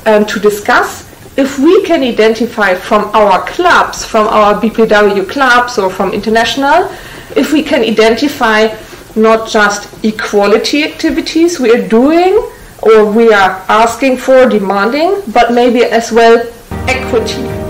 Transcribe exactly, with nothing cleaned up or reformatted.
um, to discuss if we can identify from our clubs, from our B P W clubs or from international, if we can identify not just equality activities we are doing or we are asking for, demanding, but maybe as well equity.